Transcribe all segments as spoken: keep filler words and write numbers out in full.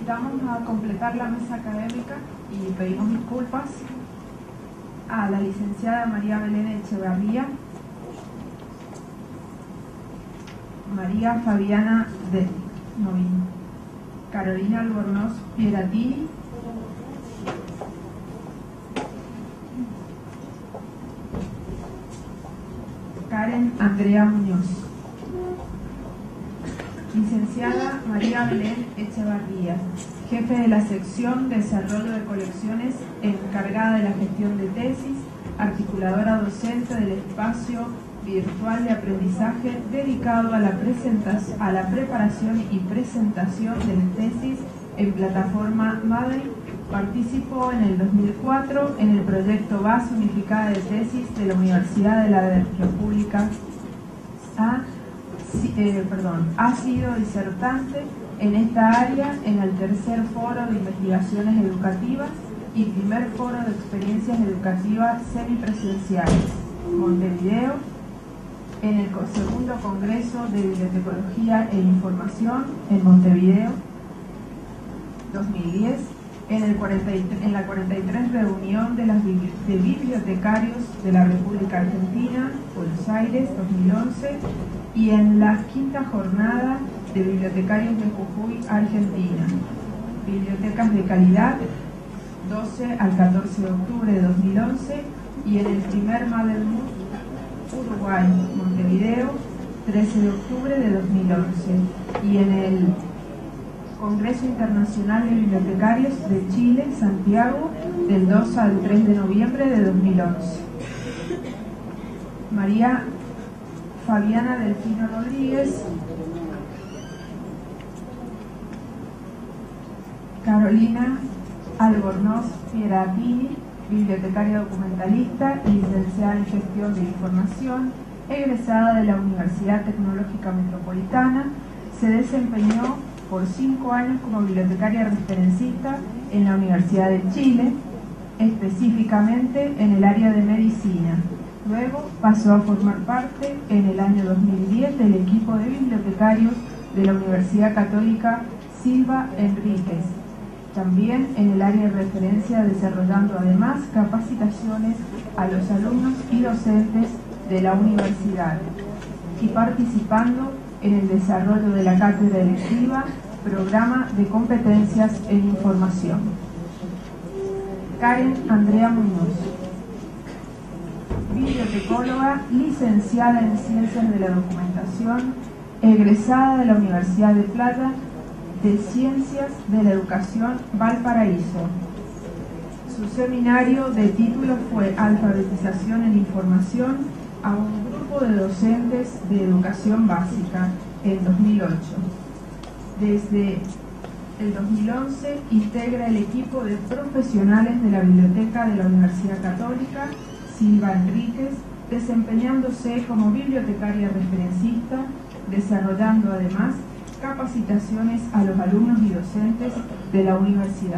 Invitamos a completar la mesa académica y pedimos disculpas a la licenciada María Belén Echevarría, María Fabiana de Novín, Carolina Albornoz Pieratini, Karen Andrea Muñoz. Licenciada María Belén Echevarría, jefe de la sección Desarrollo de Colecciones, encargada de la gestión de tesis, articuladora docente del espacio virtual de aprendizaje dedicado a la, a la preparación y presentación de tesis en plataforma Moodle. Participó en el dos mil cuatro en el proyecto Base Unificada de Tesis de la Universidad de la República. Ha, eh, perdón, ha sido disertante en esta área en el tercer foro de investigaciones educativas y primer foro de experiencias educativas semipresenciales, Montevideo, en el segundo Congreso de Bibliotecología e Información en Montevideo, dos mil diez, en, el cuarenta y tres, en la cuarenta y tres reunión de, las, de bibliotecarios de la República Argentina, Buenos Aires, dos mil once, y en la quinta jornada de bibliotecarios de Jujuy, Argentina. Bibliotecas de calidad, doce al catorce de octubre de dos mil once, y en el primer Madelmut Uruguay, Montevideo, trece de octubre de dos mil once, y en el Congreso Internacional de Bibliotecarios de Chile, Santiago, del dos al tres de noviembre de dos mil once. María Fabiana Delfino Rodríguez, Carolina Albornoz Pieratini, bibliotecaria documentalista y licenciada en Gestión de Información, egresada de la Universidad Tecnológica Metropolitana. Se desempeñó por cinco años como bibliotecaria referencista en la Universidad de Chile, específicamente en el área de medicina. Luego pasó a formar parte en el año dos mil diez del equipo de bibliotecarios de la Universidad Católica Silva Enríquez, también en el área de referencia, desarrollando además capacitaciones a los alumnos y docentes de la universidad y participando en el desarrollo de la cátedra electiva, programa de competencias en información. Karen Andrea Muñoz, bibliotecóloga, licenciada en Ciencias de la Documentación, egresada de la Universidad de Plata de Ciencias de la Educación Valparaíso. Su seminario de título fue Alfabetización en Información a un grupo de docentes de educación básica en dos mil ocho. Desde el dos mil once integra el equipo de profesionales de la Biblioteca de la Universidad Católica Silva Enríquez, desempeñándose como bibliotecaria referencista, desarrollando además capacitaciones a los alumnos y docentes de la universidad.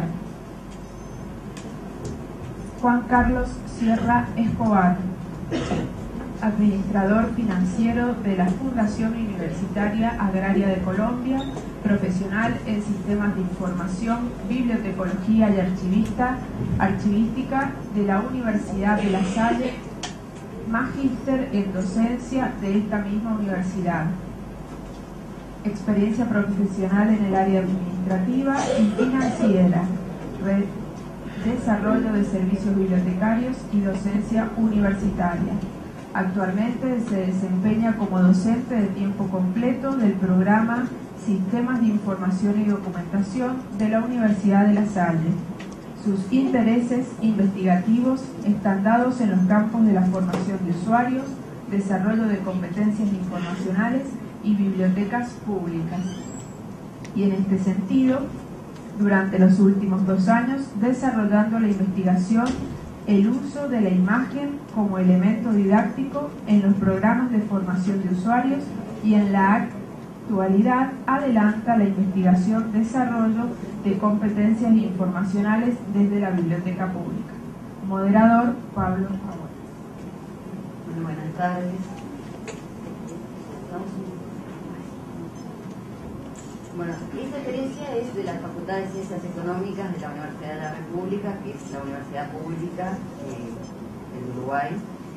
Juan Carlos Sierra Escobar, administrador financiero de la Fundación Universitaria Agraria de Colombia, profesional en sistemas de información, bibliotecología y archivista, archivística de la Universidad de La Salle, magíster en docencia de esta misma universidad. Experiencia profesional en el área administrativa y financiera, desarrollo de servicios bibliotecarios y docencia universitaria. Actualmente se desempeña como docente de tiempo completo del programa Sistemas de Información y Documentación de la Universidad de La Salle. Sus intereses investigativos están dados en los campos de la formación de usuarios, desarrollo de competencias informacionales y bibliotecas públicas. Y en este sentido, durante los últimos dos años, desarrollando la investigación, el uso de la imagen como elemento didáctico en los programas de formación de usuarios, y en la actualidad adelanta la investigación, desarrollo de competencias informacionales desde la biblioteca pública. Moderador, Pablo Favor. Muy buenas tardes. Bueno, esta experiencia es de la Facultad de Ciencias Económicas de la Universidad de la República, que es la universidad pública eh, del Uruguay,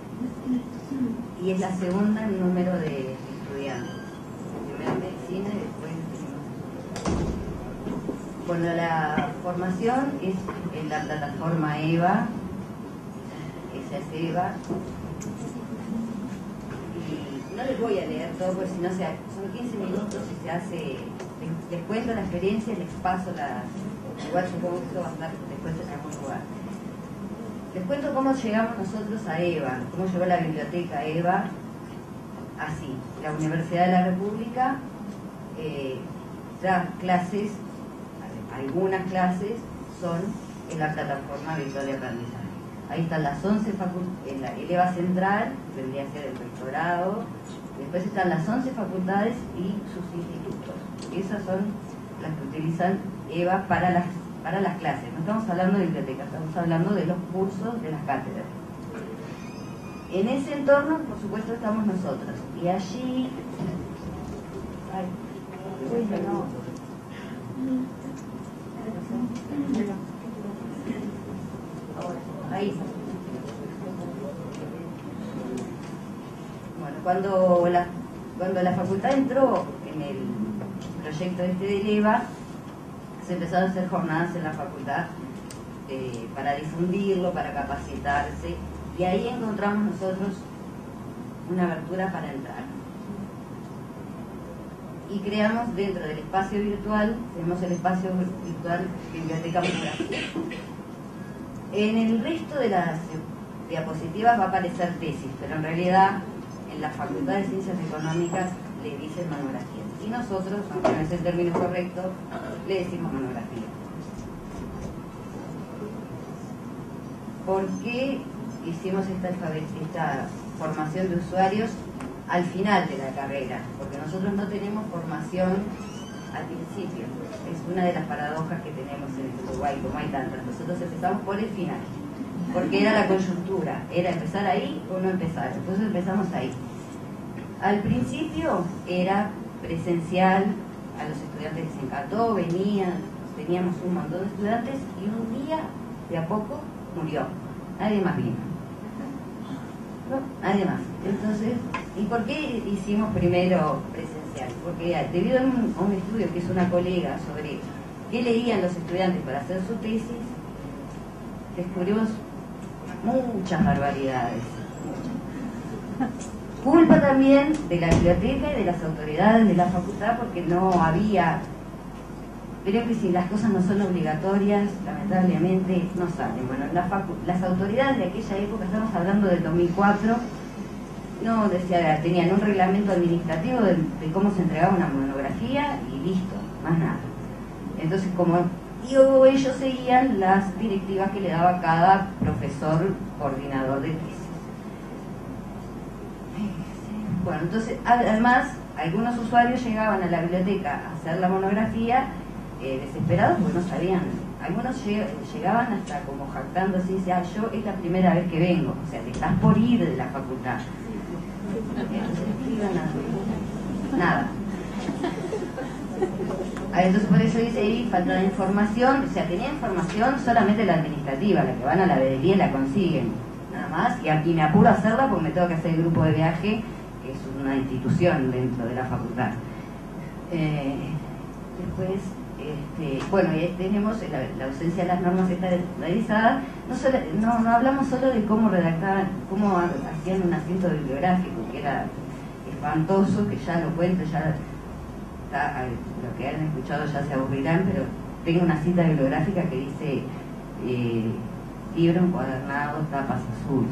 y es la segunda en número de estudiantes. Primero en medicina y después en... Bueno, la formación es en la plataforma EVA, esa es EVA, y no les voy a leer todo porque si no se, son quince minutos y se hace, les, les cuento la experiencia y les paso la, igual supongo que esto va a estar después en algún lugar. Les cuento cómo llegamos nosotros a EVA, cómo llegó la biblioteca EVA, así, la Universidad de la República eh, da clases, algunas clases son en la plataforma virtual de aprendizaje. Ahí están las once facultades, el EVA central, tendría que ser el rectorado, después están las once facultades y sus institutos. Esas son las que utilizan EVA para las, para las clases. No estamos hablando de bibliotecas, estamos hablando de los cursos de las cátedras. En ese entorno, por supuesto, estamos nosotros. Y allí... Ay, uy, no. Ahí. Bueno, cuando la, cuando la facultad entró en el proyecto este del EVA, se empezaron a hacer jornadas en la facultad eh, para difundirlo, para capacitarse, y ahí encontramos nosotros una abertura para entrar. Y creamos dentro del espacio virtual, tenemos el espacio virtual Biblioteca Monográfica. En el resto de las diapositivas va a aparecer tesis, pero en realidad en la Facultad de Ciencias Económicas le dicen monografía. Y nosotros, aunque no es el término correcto, le decimos monografía. ¿Por qué hicimos esta, esta formación de usuarios al final de la carrera? Porque nosotros no tenemos formación al principio. Es una de las paradojas que tenemos en el Uruguay, como hay tantas. Nosotros empezamos por el final, porque era la coyuntura, era empezar ahí o no empezar. Entonces empezamos ahí. Al principio era presencial, a los estudiantes les encantó, venían, teníamos un montón de estudiantes y un día, de a poco, murió. Nadie más vino. No, nadie más. Entonces, ¿y por qué hicimos primero presencial? Porque debido a un, a un estudio que hizo una colega sobre qué leían los estudiantes para hacer su tesis, descubrimos muchas barbaridades. Muchas. Culpa también de la biblioteca y de las autoridades de la facultad, porque no había... Creo que si las cosas no son obligatorias, lamentablemente no salen. Bueno, la facu las autoridades de aquella época, estamos hablando del dos mil cuatro, no decía, tenían un reglamento administrativo de, de cómo se entregaba una monografía y listo, más nada. Entonces, como yo, ellos seguían las directivas que le daba cada profesor coordinador de tesis. Bueno, entonces, además, algunos usuarios llegaban a la biblioteca a hacer la monografía eh, desesperados porque no sabían. Algunos lleg llegaban hasta como jactándose y decían, ah, yo es la primera vez que vengo, o sea, te estás por ir de la facultad. Entonces, nada. Entonces, por eso dice ahí, falta de información, o sea, tenía información solamente la administrativa, la que van a la veeduría la consiguen, nada más, y aquí me apuro a hacerla porque me tengo que hacer el grupo de viaje, que es una institución dentro de la facultad. Eh, después, este, bueno, y tenemos la, la ausencia de las normas estandarizadas. No, solo, no, no hablamos solo de cómo redactaban, cómo hacían un asiento bibliográfico, que era espantoso, que ya lo cuento, ya está, lo que han escuchado ya se aburrirán, pero tengo una cita bibliográfica que dice eh, libro encuadernado, tapas azules.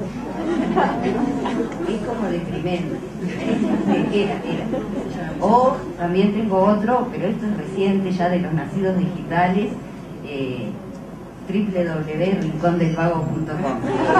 Es como deprimente. Era, era. O también tengo otro, pero esto es reciente, ya de los nacidos digitales, eh, doble u doble u doble u punto rincón del vago punto com.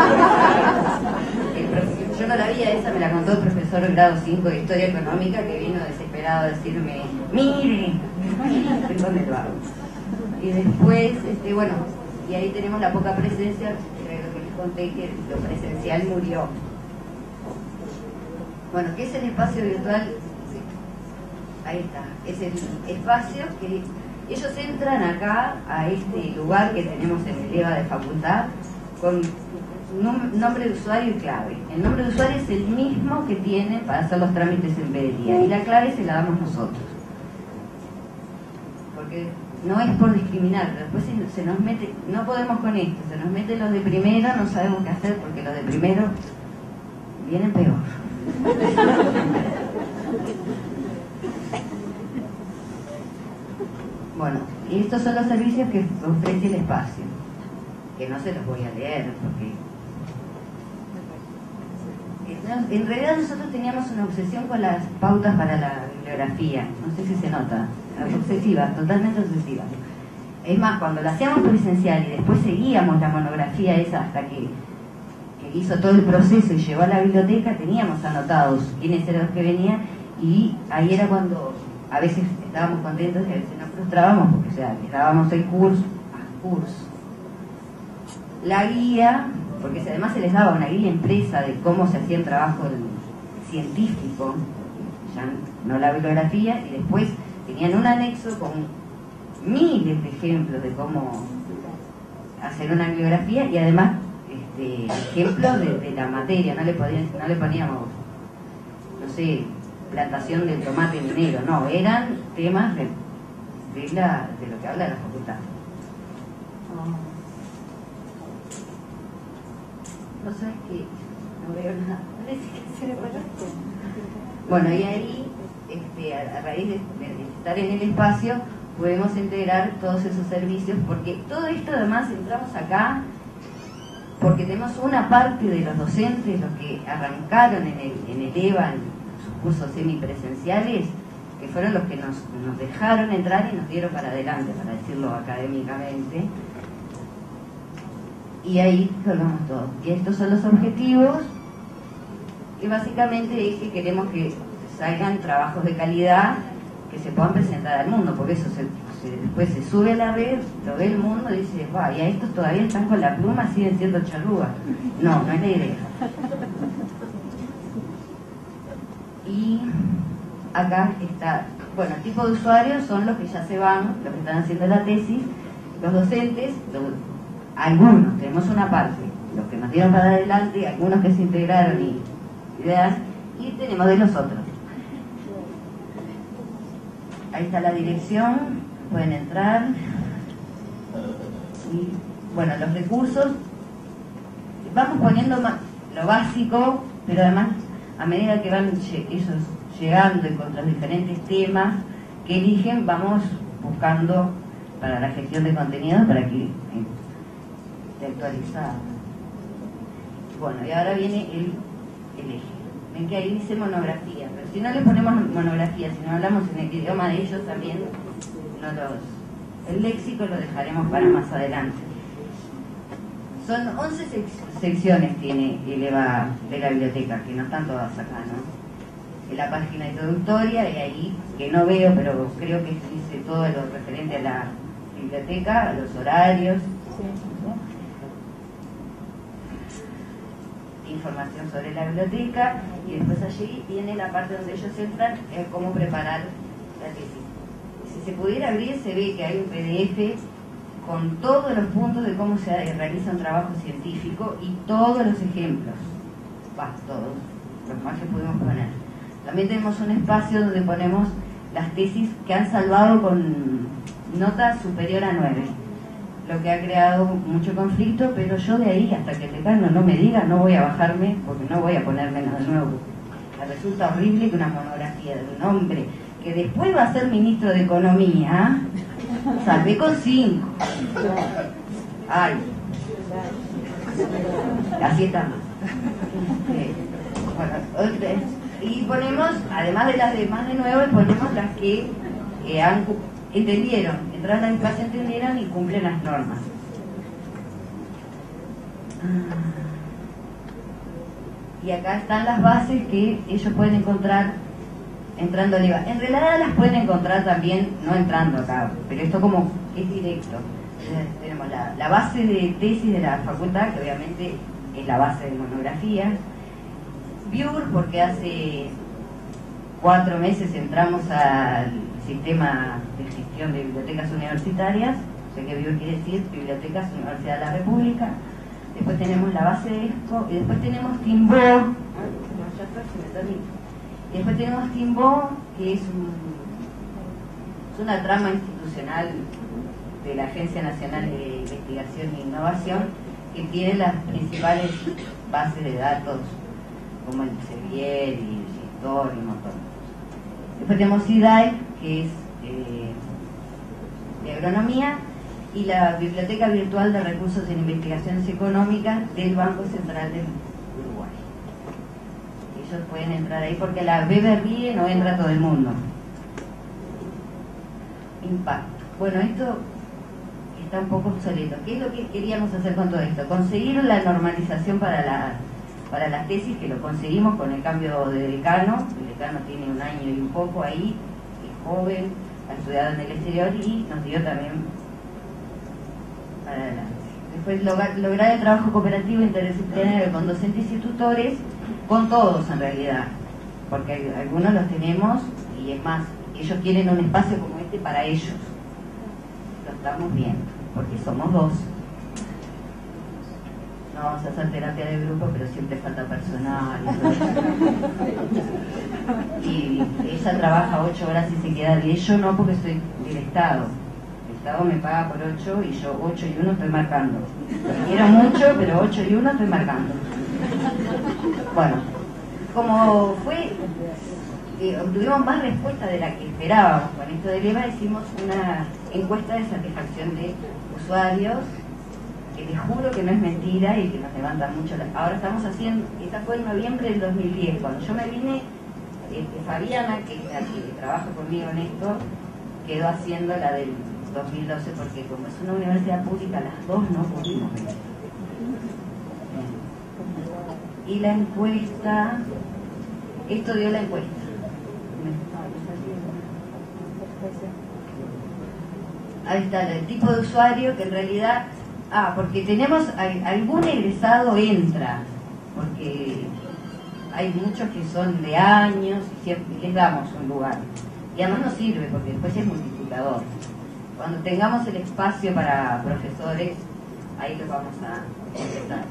Yo no la vi a esa, me la contó el profesor de grado cinco de Historia Económica, que vino desesperado a decirme, mire, Rincón del Vago. Y después, este, bueno, y ahí tenemos la poca presencia, que lo que les conté, que lo presencial murió. Bueno, ¿qué es el espacio virtual? ahí está, es el espacio que ellos entran acá a este lugar que tenemos en el EVA de facultad con nombre de usuario y clave. El nombre de usuario es el mismo que tienen para hacer los trámites en Bedelía y la clave se la damos nosotros. Porque no es por discriminar, pero después se, se nos mete, no podemos con esto, se nos meten los de primero, no sabemos qué hacer porque los de primero vienen peor. Bueno, y estos son los servicios que ofrece el espacio, que no se los voy a leer porque en realidad nosotros teníamos una obsesión con las pautas para la bibliografía, no sé si se nota, obsesiva, totalmente obsesiva. Es más, cuando la hacíamos presencial y después seguíamos la monografía esa hasta que, que hizo todo el proceso y llegó a la biblioteca, teníamos anotados quiénes eran los que venían y ahí era cuando a veces estábamos contentos y a veces nos frustrábamos porque, o sea, les dábamos el curso, a curso. La guía, porque además se les daba una guía impresa de cómo se hacía el trabajo científico, ya no la bibliografía, y después tenían un anexo con miles de ejemplos de cómo hacer una bibliografía y además este, ejemplos de, de la materia, no le, podían, no le poníamos, no sé, plantación de tomate minero, no, eran temas de, de, la, de lo que habla la facultad. No sabes que no veo nada. Bueno, y ahí, este, a, a raíz de, de estar en el espacio, podemos integrar todos esos servicios, porque todo esto además entramos acá porque tenemos una parte de los docentes, los que arrancaron en el, en el EVA, en sus cursos semipresenciales, que fueron los que nos, nos dejaron entrar y nos dieron para adelante, para decirlo académicamente. Y ahí colgamos todo. Y estos son los objetivos, que básicamente es que queremos que salgan trabajos de calidad que se puedan presentar al mundo, porque eso se, se, después se sube a la red, lo ve el mundo y dice, va, y a estos todavía están con la pluma, siguen siendo charrugas. No, no es la idea. Y acá está, bueno, el tipo de usuarios son los que ya se van, los que están haciendo la tesis, los docentes, los, algunos, tenemos una parte, los que nos dieron para adelante, algunos que se integraron y ideas, y tenemos de los otros. Ahí está la dirección, pueden entrar. Y, bueno, los recursos, vamos poniendo más, lo básico, pero además, a medida que van ellos llegando y con los diferentes temas que eligen, vamos buscando para la gestión de contenidos para que esté actualizado. Bueno, y ahora viene el, el eje. Ven que ahí dice monografía, pero si no le ponemos monografía, si no hablamos en el idioma de ellos también, no los, el léxico lo dejaremos para más adelante. Son once sec secciones tiene el EVA de la biblioteca, que no están todas acá, ¿no? En la página introductoria, y ahí, que no veo, pero creo que dice todo lo referente a la biblioteca, a los horarios, información sobre la biblioteca, y después allí viene la parte donde ellos entran, eh, cómo preparar la tesis. Si se pudiera abrir, se ve que hay un P D F con todos los puntos de cómo se realiza un trabajo científico y todos los ejemplos, bah, todos, los más que pudimos poner. También tenemos un espacio donde ponemos las tesis que han salvado con nota superior a nueve, lo que ha creado mucho conflicto, pero yo de ahí hasta que el decano no me diga, no voy a bajarme, porque no voy a ponérmelo de nuevo. Me resulta horrible que una monografía de un hombre que después va a ser ministro de Economía salve con cinco. Ay, así estamos. Bueno, y ponemos, además de las demás de nuevo, ponemos las que eh, han, entendieron, entraron al espacio, entendieron y cumplen las normas. Y acá están las bases que ellos pueden encontrar entrando al EVA. En realidad las pueden encontrar también no entrando acá, pero esto como es directo. Entonces, tenemos la, la base de tesis de la facultad, que obviamente es la base de monografía. Viewer, porque hace cuatro meses entramos al sistema de gestión de bibliotecas universitarias, o sea que B I U quiere decir Bibliotecas Universidad de la República. Después tenemos la base de ESCO, y después tenemos Timbó, y después tenemos Timbó, que es, un, es una trama institucional de la Agencia Nacional de Investigación e Innovación, que tiene las principales bases de datos, como el Sevier y el Gestor y un montón. Después tenemos C I D A I, que es eh, de agronomía, y la Biblioteca Virtual de Recursos en Investigaciones Económicas del Banco Central del Uruguay. Ellos pueden entrar ahí porque la B B R I E no entra todo el mundo. Impacto. Bueno, esto está un poco obsoleto. ¿Qué es lo que queríamos hacer con todo esto? Conseguir la normalización para, la, para las tesis, que lo conseguimos con el cambio de decano. El decano tiene un año y un poco ahí, es joven, ha estudiado en el exterior y nos dio también para adelante. Después lograr, lograr el trabajo cooperativo interdisciplinario con docentes y tutores, con todos en realidad, porque algunos los tenemos y es más, ellos quieren un espacio como este para ellos. Lo estamos viendo, porque somos dos. No vamos a hacer terapia de grupo, pero siempre falta personal. Y ella trabaja ocho horas y se queda diez, yo no, porque soy del Estado. El Estado me paga por ocho y yo ocho y uno estoy marcando. Me quiero mucho, pero ocho y uno estoy marcando. Bueno, como fue, eh, obtuvimos más respuesta de la que esperábamos con esto del E B A, hicimos una encuesta de satisfacción de usuarios, que les juro que no es mentira y que nos levanta mucho. La... Ahora estamos haciendo, esta fue en noviembre del dos mil diez, cuando yo me vine, eh, Fabiana, que, que trabaja conmigo en esto, quedó haciendo la del dos mil doce, porque como es una universidad pública, las dos no pudimos venir. Y la encuesta, esto dio la encuesta. Ahí está, el tipo de usuario que en realidad, ah, porque tenemos, algún egresado entra, porque hay muchos que son de años y siempre les damos un lugar. Y además nos sirve porque después es multiplicador. Cuando tengamos el espacio para profesores, ahí lo vamos a empezar.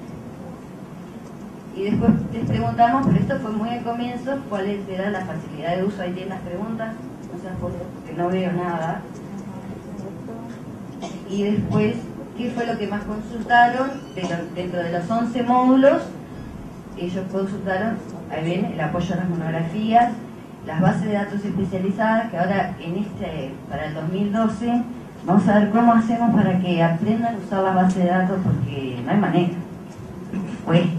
Y después les preguntamos, pero esto fue muy al comienzo, cuál era la facilidad de uso. Ahí tienen las preguntas, no seas por porque no veo nada. Y después, ¿qué fue lo que más consultaron? De lo, dentro de los once módulos, ellos consultaron, ahí ven, el apoyo a las monografías, las bases de datos especializadas, que ahora en este, para el dos mil doce, vamos a ver cómo hacemos para que aprendan a usar la base de datos, porque no hay manera, cuesta.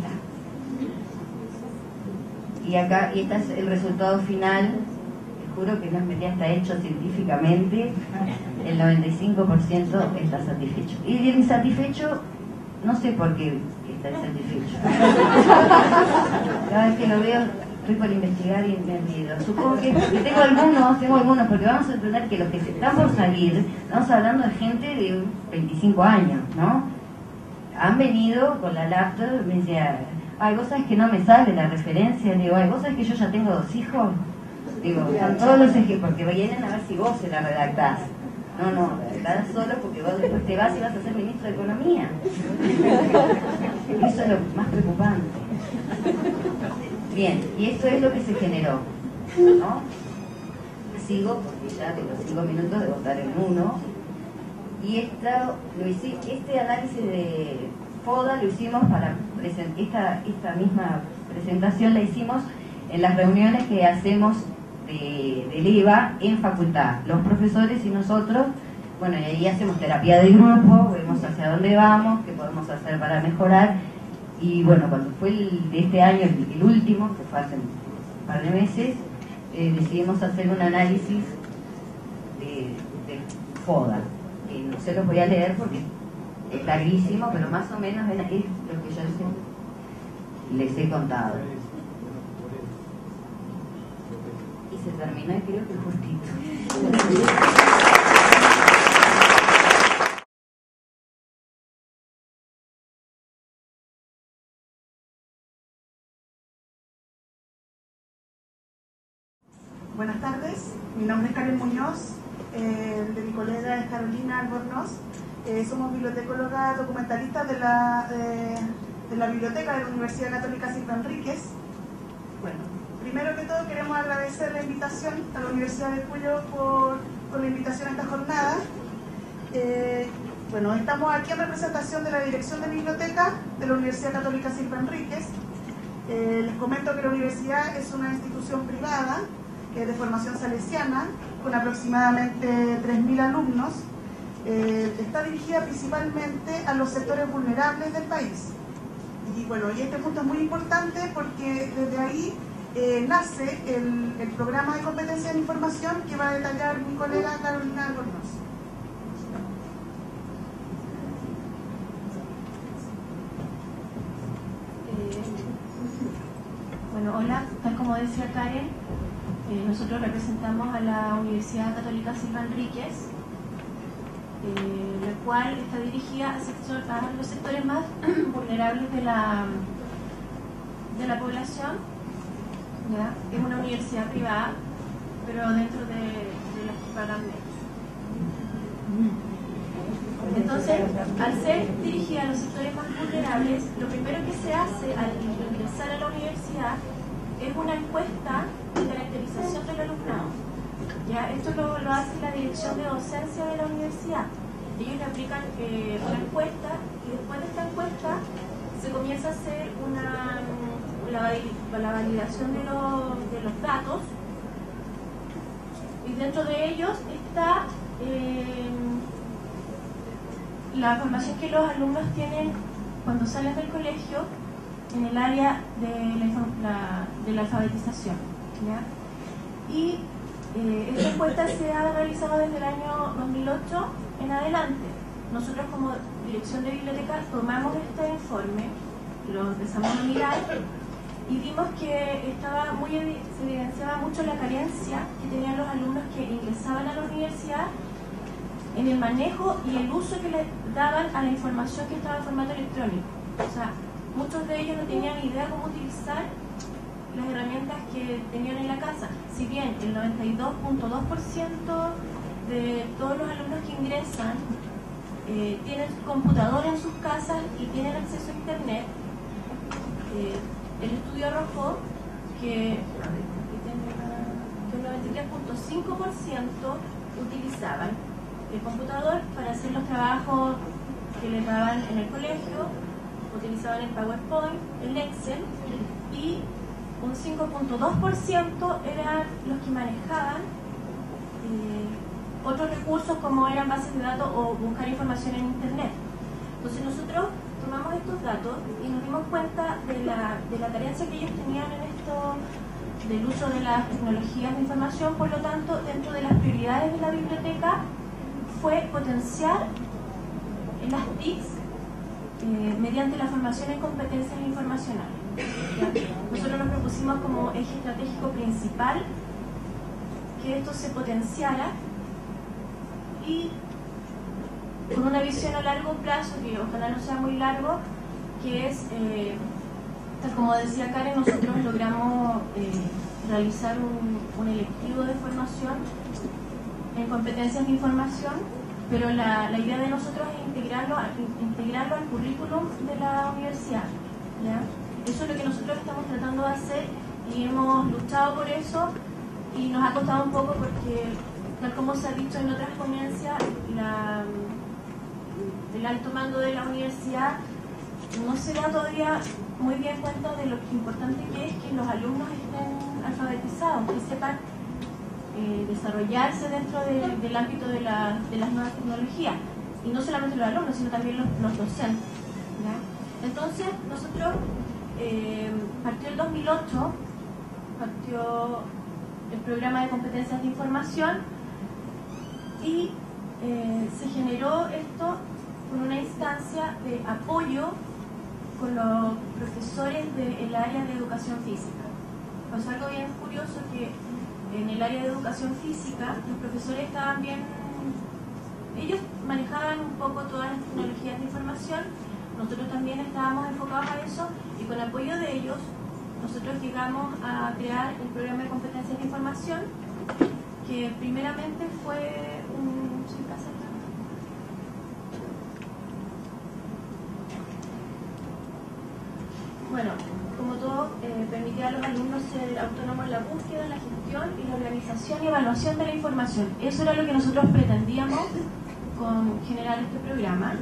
Y acá, y este es el resultado final, les juro que no es mentira, está hecho científicamente, el noventa y cinco por ciento está satisfecho. Y el insatisfecho, no sé por qué está insatisfecho. Cada vez que lo veo, estoy por investigar y me olvido. Supongo que, que tengo algunos, tengo algunos, porque vamos a entender que los que se están por salir, estamos hablando de gente de veinticinco años, ¿no? Han venido con la laptop, me decía, ay, vos sabés que no me sale la referencia, le digo, ay, vos sabés que yo ya tengo dos hijos, digo, son todos los ejemplos, porque vienen a ver si vos se la redactás. No, no, estás solo porque vos después te vas y vas a ser ministro de Economía. Eso es lo más preocupante. Bien, y esto es lo que se generó, ¿no? Sigo, porque ya tengo cinco minutos de votar en uno. Y esta, lo hice, este análisis de FODA lo hicimos para presentar, esta, esta misma presentación la hicimos en las reuniones que hacemos de, del E B A en facultad, los profesores y nosotros. Bueno, y ahí hacemos terapia de grupo, vemos hacia dónde vamos, qué podemos hacer para mejorar. Y bueno, cuando fue el de este año, el, el último, que fue hace un par de meses, eh, decidimos hacer un análisis de, de FODA. Eh, no se los voy a leer porque es larguísimo, pero más o menos es lo que yo les, les he contado. Y se terminó y creo que justito. nombre es Karen Muñoz, eh, de mi colega es Carolina Albornoz. Eh, somos bibliotecólogas documentalistas de la, eh, de la biblioteca de la Universidad Católica Silva Enríquez. Bueno, primero que todo queremos agradecer la invitación a la Universidad de Cuyo por, por la invitación a esta jornada. Eh, bueno, estamos aquí en representación de la Dirección de Biblioteca de la Universidad Católica Silva Enríquez. Eh, les comento que la universidad es una institución privada eh, de formación salesiana con aproximadamente tres mil alumnos. Eh, está dirigida principalmente a los sectores vulnerables del país. Y bueno, y este punto es muy importante porque desde ahí eh, nace el, el programa de competencia de información que va a detallar mi colega Carolina Albornoz. Bueno, hola, tal como decía Karen, eh, nosotros representamos a la Universidad Católica Silva Enríquez, eh, la cual está dirigida a, sector, a los sectores más vulnerables de la, de la población. ¿Ya? Es una universidad privada, pero dentro de, de las que pagan menos. Entonces, al ser dirigida a los sectores más vulnerables, lo primero que se hace al ingresar a la universidad es una encuesta de caracterización del alumnado. ¿Ya? Esto lo, lo hace la dirección de docencia de la universidad. Ellos le aplican eh, una encuesta y después de esta encuesta se comienza a hacer una, la, la validación de, lo, de los datos, y dentro de ellos está eh, la formación que los alumnos tienen cuando salen del colegio en el área de la, la, de la alfabetización. ¿Ya? Y eh, esta encuesta se ha realizado desde el año dos mil ocho en adelante. Nosotros como dirección de biblioteca tomamos este informe, lo empezamos a mirar y vimos que estaba muy, se evidenciaba mucho la carencia que tenían los alumnos que ingresaban a la universidad en el manejo y el uso que le daban a la información que estaba en formato electrónico. O sea, muchos de ellos no tenían ni idea cómo utilizar las herramientas que tenían en la casa. Si bien el noventa y dos punto dos por ciento de todos los alumnos que ingresan eh, tienen computador en sus casas y tienen acceso a internet, eh, el estudio arrojó que, que el noventa y tres punto cinco por ciento utilizaban el computador para hacer los trabajos que les daban en el colegio, utilizaban el PowerPoint, el Excel, y un cinco punto dos por ciento eran los que manejaban eh, otros recursos como eran bases de datos o buscar información en internet. Entonces nosotros tomamos estos datos y nos dimos cuenta de la, de la carencia que ellos tenían en esto del uso de las tecnologías de información. Por lo tanto, dentro de las prioridades de la biblioteca fue potenciar las T I Cs eh, mediante la formación en competencias informacionales. ¿Ya? Nosotros nos propusimos como eje estratégico principal que esto se potenciara y con una visión a largo plazo, que ojalá no sea muy largo, que es, eh, tal como decía Karen, nosotros logramos eh, realizar un, un electivo de formación en competencias de información, pero la, la idea de nosotros es integrarlo, integrarlo al currículum de la universidad. ¿Ya? Eso es lo que nosotros estamos tratando de hacer y hemos luchado por eso, y nos ha costado un poco porque, tal como se ha dicho en otras ponencias, la, el alto mando de la universidad no se da todavía muy bien cuenta de lo importante que es que los alumnos estén alfabetizados, que sepan eh, desarrollarse dentro de, del ámbito de, la, de las nuevas tecnologías, y no solamente los alumnos, sino también los, los docentes. ¿Ya? Entonces, nosotros eh, partió el dos mil ocho, partió el programa de competencias de información, y eh, se generó esto con una instancia de apoyo con los profesores del área de educación física. Pues algo bien curioso, que en el área de educación física los profesores estaban bien, ellos manejaban un poco todas las tecnologías de información, nosotros también estábamos enfocados a eso, y con apoyo de ellos nosotros llegamos a crear el programa de competencias de información, que primeramente fue un... ¿sí pasa acá? Bueno, como todo, eh, permitía a los alumnos ser autónomos en la búsqueda, la gestión y la organización y evaluación de la información. Eso era lo que nosotros pretendíamos con generar este programa.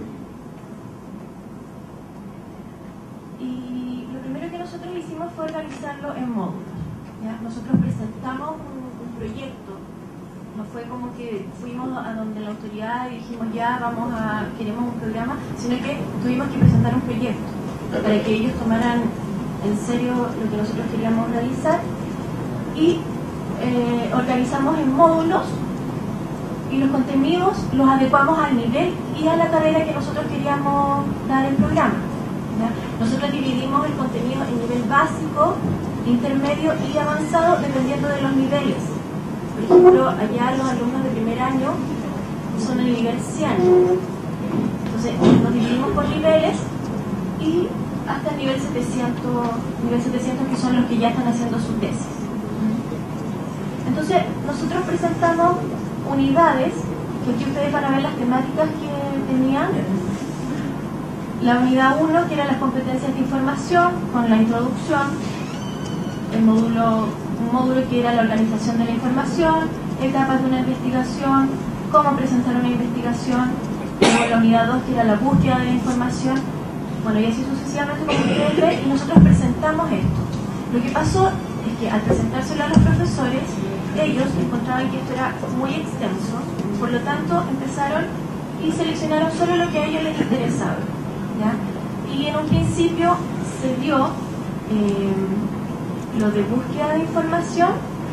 Y lo primero que nosotros hicimos fue organizarlo en módulos, ¿ya? Nosotros presentamos un, un proyecto, no fue como que fuimos a donde la autoridad y dijimos ya vamos a, queremos un programa, sino que tuvimos que presentar un proyecto para que ellos tomaran en serio lo que nosotros queríamos realizar, y eh, organizamos en módulos y los contenidos los adecuamos al nivel y a la carrera que nosotros queríamos dar el programa, ¿ya? Nosotros dividimos el contenido en nivel básico, intermedio y avanzado dependiendo de los niveles. Por ejemplo, allá los alumnos de primer año son el nivel cien. Entonces nos dividimos por niveles y hasta el nivel setecientos, nivel setecientos, que son los que ya están haciendo su tesis. Entonces nosotros presentamos unidades, que aquí ustedes van a ver las temáticas que tenían. La unidad uno, que eran las competencias de información, con la introducción, el módulo, un módulo que era la organización de la información, etapas de una investigación, cómo presentar una investigación, luego la unidad dos, que era la búsqueda de la información, bueno, y así sucesivamente, como ustedes ven, y nosotros presentamos esto. Lo que pasó es que al presentárselo a los profesores, ellos encontraban que esto era muy extenso, por lo tanto empezaron y seleccionaron solo lo que a ellos les interesaba, ¿ya? Y en un principio se dio eh, lo de búsqueda de información,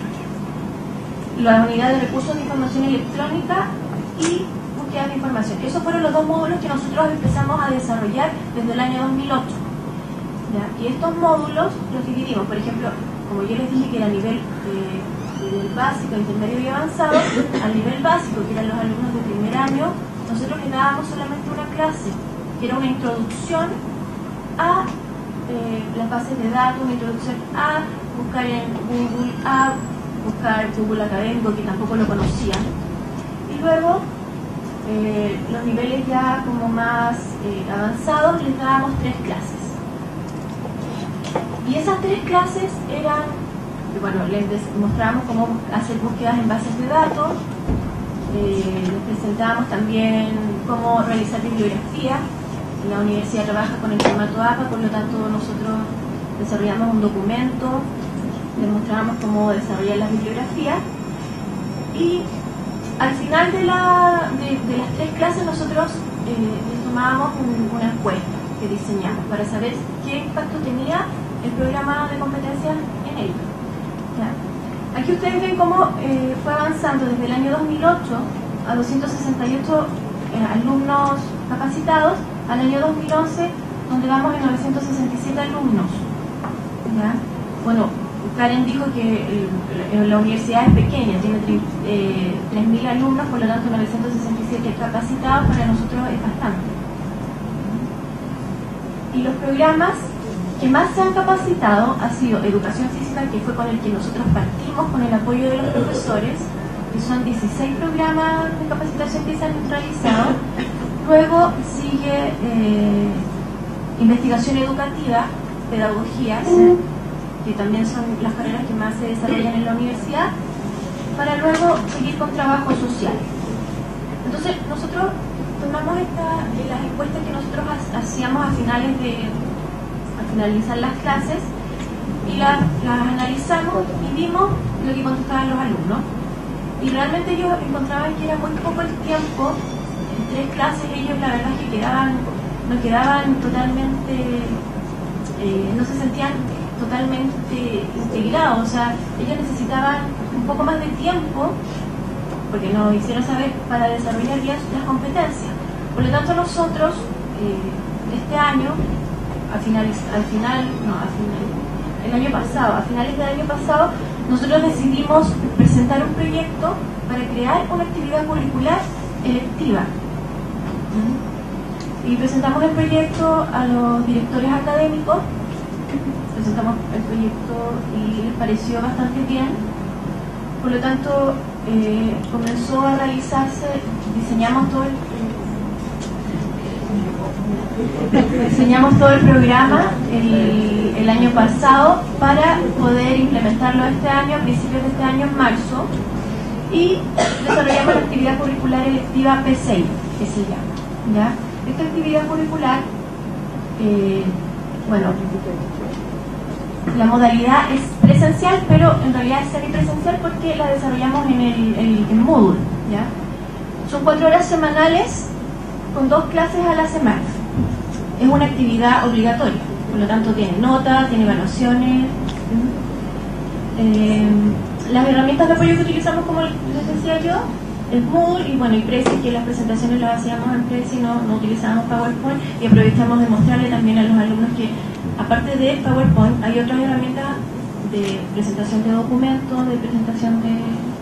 la unidad de recursos de información electrónica y búsqueda de información. Esos fueron los dos módulos que nosotros empezamos a desarrollar desde el año dos mil ocho, ¿ya? Y estos módulos los dividimos, por ejemplo, como yo les dije que era a nivel, eh, nivel básico, intermedio y avanzado. Al nivel básico, que eran los alumnos de primer año, nosotros les dábamos solamente una clase, que era una introducción a eh, las bases de datos, una introducción a buscar en Google, a buscar Google Académico, que tampoco lo conocían. Y luego, eh, los niveles ya como más eh, avanzados, les dábamos tres clases. Y esas tres clases eran, bueno, les mostrábamos cómo hacer búsquedas en bases de datos, eh, les presentábamos también cómo realizar bibliografía. La universidad trabaja con el formato A P A, por lo tanto nosotros desarrollamos un documento, les mostrábamos cómo desarrollar las bibliografías, y al final de, la, de, de las tres clases nosotros eh, les tomábamos un, una encuesta que diseñamos para saber qué impacto tenía el programa de competencias en ello. ¿Ya? Aquí ustedes ven cómo eh, fue avanzando desde el año dos mil ocho a doscientos sesenta y ocho eh, alumnos capacitados, al año dos mil once, donde vamos en novecientos sesenta y siete alumnos. ¿Ya? Bueno, Karen dijo que el, la universidad es pequeña, tiene eh, tres mil alumnos, por lo tanto novecientos sesenta y siete capacitados para nosotros es bastante. Y los programas que más se han capacitado ha sido educación física, que fue con el que nosotros partimos con el apoyo de los profesores, que son dieciséis programas de capacitación que se han realizado. Luego sigue eh, investigación educativa, pedagogías, que también son las carreras que más se desarrollan en la universidad, para luego seguir con trabajo social. Entonces nosotros tomamos esta, las encuestas que nosotros hacíamos a finales de al finalizar las clases, y las, las analizamos y vimos lo que contestaban los alumnos, y realmente ellos encontraban que era muy poco el tiempo. En tres clases ellos la verdad es que quedaban, no quedaban totalmente, eh, no se sentían totalmente integrados, o sea, ellos necesitaban un poco más de tiempo, porque nos hicieron saber, para desarrollar bien las competencias. Por lo tanto nosotros eh, este año, a finales, al final, no, al final, el año pasado, a finales del año pasado, nosotros decidimos presentar un proyecto para crear una actividad curricular electiva. ¿Mm? Y presentamos el proyecto a los directores académicos, presentamos el proyecto y les pareció bastante bien. Por lo tanto, eh, comenzó a realizarse, diseñamos todo el diseñamos todo el programa el, el año pasado para poder implementarlo este año, a principios de este año, en marzo, y desarrollamos la actividad curricular electiva P seis, que se llama, ¿ya? Esta actividad curricular, eh, bueno, la modalidad es presencial, pero en realidad es semipresencial porque la desarrollamos en el, el en Moodle, ¿ya? Son cuatro horas semanales con dos clases a la semana. Es una actividad obligatoria, por lo tanto tiene notas, tiene evaluaciones. Eh, las herramientas de apoyo que utilizamos, como les decía yo, es Moodle y bueno, y Prezi, que las presentaciones las hacíamos en Prezi, no, no utilizábamos PowerPoint, y aprovechamos de mostrarle también a los alumnos que aparte de PowerPoint hay otras herramientas de presentación de documentos, de presentación de...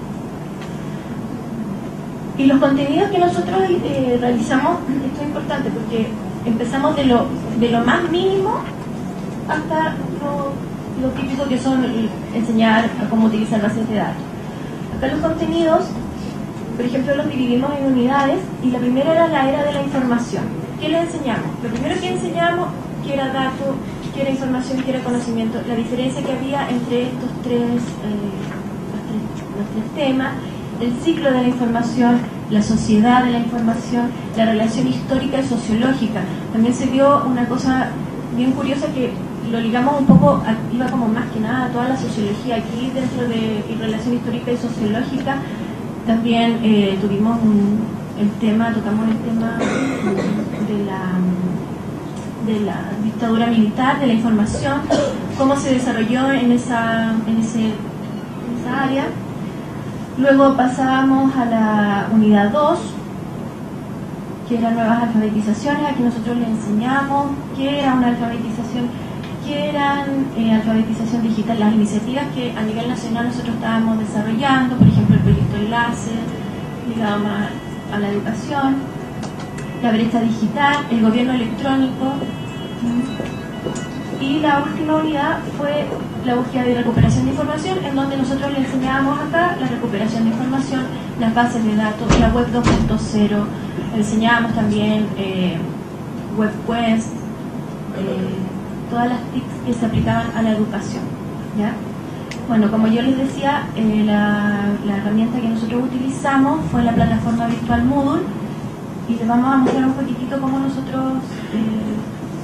Y los contenidos que nosotros eh, realizamos, esto es importante porque empezamos de lo, de lo más mínimo hasta lo, lo típico, que son enseñar a cómo utilizar bases de datos. Acá los contenidos, por ejemplo, los dividimos en unidades, y la primera era la era de la información. ¿Qué les enseñamos? Lo primero que enseñamos, que era dato, que era información, que era conocimiento, la diferencia que había entre estos tres, eh, los tres, los tres temas, el ciclo de la información, la sociedad de la información, la relación histórica y sociológica. También se vio una cosa bien curiosa que lo ligamos un poco, a, iba como más que nada a toda la sociología aquí dentro de y relación histórica y sociológica. También eh, tuvimos un, el tema, tocamos el tema de la, de la dictadura militar, de la información, cómo se desarrolló en esa, en ese, en esa área. Luego pasábamos a la unidad dos, que eran nuevas alfabetizaciones. Aquí nosotros les enseñamos qué era una alfabetización, qué eran eh, alfabetización digital, las iniciativas que a nivel nacional nosotros estábamos desarrollando, por ejemplo el proyecto Enlace, ligado más a la educación, la brecha digital, el gobierno electrónico. Y la última unidad fue la búsqueda de recuperación de información, en donde nosotros le enseñábamos acá la recuperación de información, las bases de datos, la web dos punto cero, enseñábamos también eh, WebQuest, eh, todas las T I Cs que se aplicaban a la educación, ¿ya? Bueno, como yo les decía, eh, la, la herramienta que nosotros utilizamos fue la plataforma virtual Moodle, y les vamos a mostrar un poquitito cómo nosotros... Eh,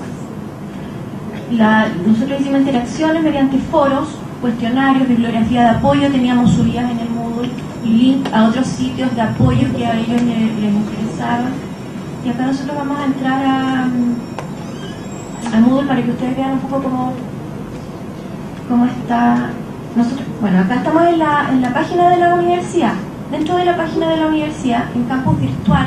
La, nosotros hicimos interacciones mediante foros, cuestionarios, bibliografía de apoyo, teníamos subidas en el Moodle y link a otros sitios de apoyo que a ellos les, les interesaban. Y acá nosotros vamos a entrar a, a Moodle para que ustedes vean un poco cómo, cómo está. Nosotros, bueno, acá estamos en la, en la página de la universidad. Dentro de la página de la universidad, en campus virtual,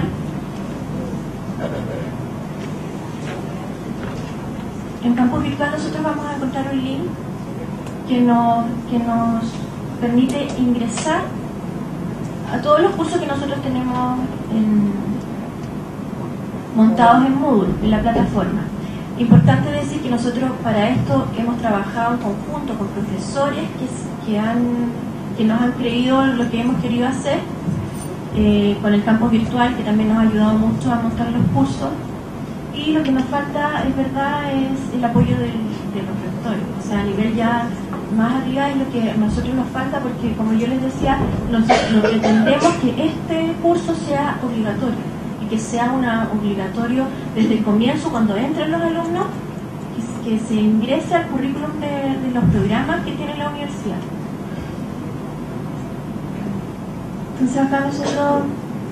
En campus virtual nosotros vamos a encontrar un link que nos, que nos permite ingresar a todos los cursos que nosotros tenemos en, montados en Moodle, en la plataforma. Importante decir que nosotros para esto hemos trabajado en conjunto con profesores que, que, han, que nos han creído lo que hemos querido hacer, eh, con el campus virtual, que también nos ha ayudado mucho a montar los cursos. Y lo que nos falta, es verdad, es el apoyo del, de los rectores. O sea, a nivel ya más arriba es lo que a nosotros nos falta, porque como yo les decía, nosotros pretendemos que este curso sea obligatorio, y que sea una, obligatorio desde el comienzo, cuando entren los alumnos, que, que se ingrese al currículum de, de los programas que tiene la universidad. Entonces acá nosotros...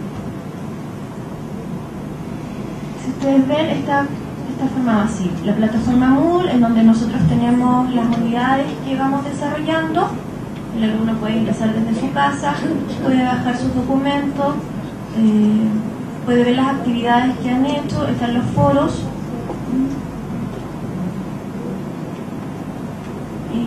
Si ustedes ven, está, está formado así: la plataforma Moodle, en donde nosotros tenemos las unidades que vamos desarrollando. El alumno puede ingresar desde su casa, puede bajar sus documentos, eh, puede ver las actividades que han hecho, están los foros. Y,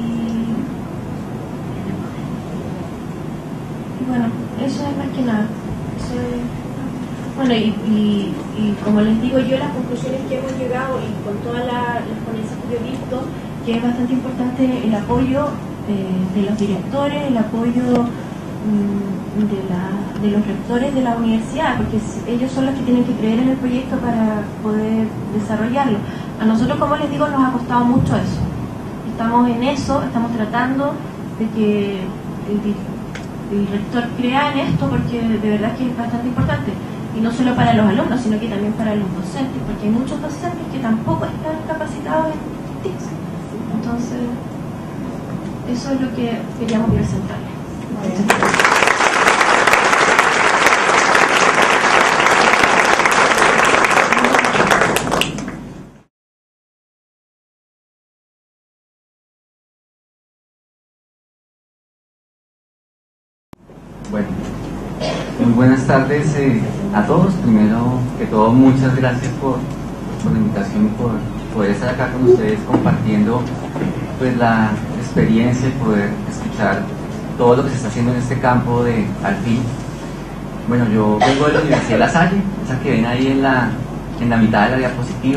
y bueno, eso es más que nada. Eso es, Bueno, y, y, y como les digo yo, las conclusiones que hemos llegado, y con todas la, las ponencias que yo he visto, que es bastante importante el apoyo eh, de los directores, el apoyo mmm, de, la, de los rectores de la universidad, porque ellos son los que tienen que creer en el proyecto para poder desarrollarlo. A nosotros, como les digo, nos ha costado mucho eso. Estamos en eso, estamos tratando de que el, el rector crea en esto, porque de verdad que es bastante importante. Y no solo para los alumnos, sino que también para los docentes, porque hay muchos docentes que tampoco están capacitados en T I C. Entonces, eso es lo que queríamos presentarles. Bueno, muy buenas tardes eh, a todos. Primero que todo, muchas gracias por, por la invitación y por poder estar acá con ustedes compartiendo pues la experiencia y poder escuchar todo lo que se está haciendo en este campo de Alfil. Bueno, yo vengo de la Universidad de La Salle, esa que ven ahí en la, en la mitad de la diapositiva,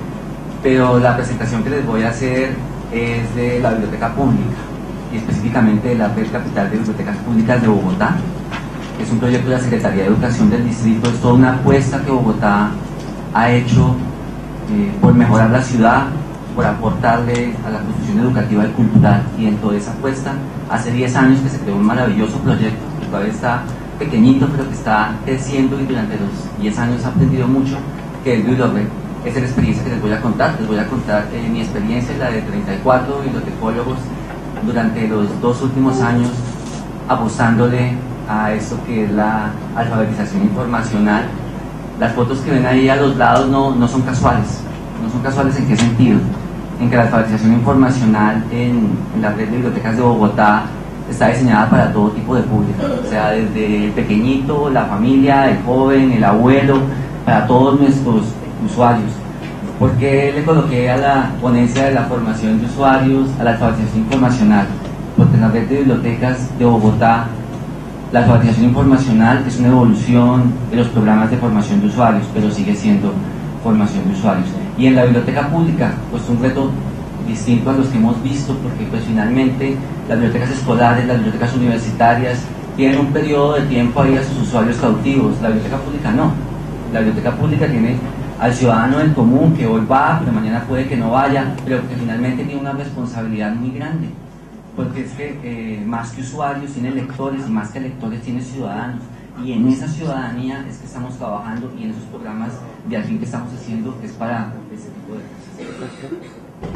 pero la presentación que les voy a hacer es de la biblioteca pública y específicamente de la Red Capital de Bibliotecas Públicas de Bogotá. Es un proyecto de la Secretaría de Educación del Distrito, es toda una apuesta que Bogotá ha hecho eh, por mejorar la ciudad, por aportarle a la construcción educativa y cultural, y dentro de esa apuesta, hace diez años que se creó un maravilloso proyecto que todavía está pequeñito, pero que está creciendo y durante los diez años ha aprendido mucho, que es BiblioRed. Esa es la experiencia que les voy a contar. Les voy a contar eh, mi experiencia, la de treinta y cuatro bibliotecólogos durante los dos últimos años, apostándole a esto que es la alfabetización informacional. Las fotos que ven ahí a los lados no, no son casuales. No son casuales ¿en qué sentido? En que la alfabetización informacional en, en la red de bibliotecas de Bogotá está diseñada para todo tipo de público, o sea, desde el pequeñito, la familia, el joven, el abuelo, para todos nuestros usuarios. ¿Por qué le coloqué a la ponencia de la formación de usuarios a la alfabetización informacional? Porque en la red de bibliotecas de Bogotá la alfabetización informacional es una evolución de los programas de formación de usuarios, pero sigue siendo formación de usuarios. Y en la biblioteca pública, pues un reto distinto a los que hemos visto, porque pues finalmente las bibliotecas escolares, las bibliotecas universitarias tienen un periodo de tiempo ahí a sus usuarios cautivos. La biblioteca pública no. La biblioteca pública tiene al ciudadano del común que hoy va, pero mañana puede que no vaya, pero que finalmente tiene una responsabilidad muy grande, porque es que eh, más que usuarios tiene lectores y más que lectores tiene ciudadanos, y en esa ciudadanía es que estamos trabajando, y en esos programas de Alfil que estamos haciendo es para ese tipo de cosas.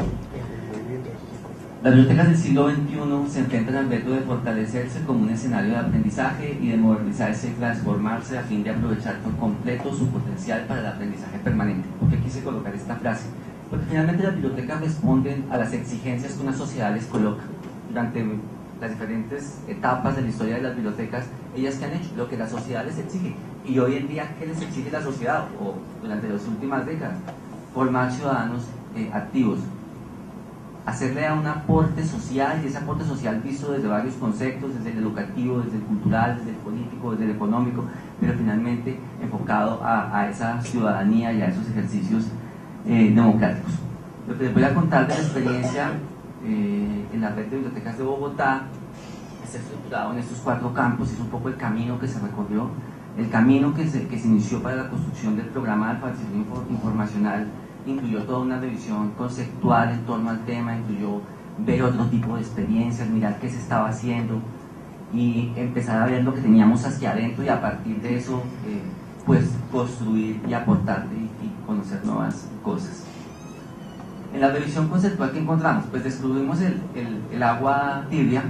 Las bibliotecas del siglo veintiuno se enfrentan al reto de fortalecerse como un escenario de aprendizaje y de modernizarse y transformarse a fin de aprovechar por completo su potencial para el aprendizaje permanente. ¿Por qué quise colocar esta frase? Porque finalmente las bibliotecas responden a las exigencias que una sociedad les coloca. Durante las diferentes etapas de la historia de las bibliotecas, ellas que han hecho lo que la sociedad les exige. Y hoy en día, ¿qué les exige la sociedad? O durante las últimas décadas, formar ciudadanos eh, activos, hacerle a un aporte social, y ese aporte social visto desde varios conceptos, desde el educativo, desde el cultural, desde el político, desde el económico, pero finalmente enfocado a, a esa ciudadanía y a esos ejercicios eh, democráticos. Lo que les voy a contar de la experiencia eh, en la red de bibliotecas de Bogotá está estructurado en estos cuatro campos, es un poco el camino que se recorrió, el camino que se, que se inició para la construcción del programa de alfabetización informacional. Incluyó toda una revisión conceptual en torno al tema, incluyó ver otro tipo de experiencias, mirar qué se estaba haciendo y empezar a ver lo que teníamos hacia adentro, y a partir de eso eh, pues construir y aportar y, y conocer nuevas cosas. En la revisión conceptual que encontramos, pues descubrimos el, el, el agua tibia,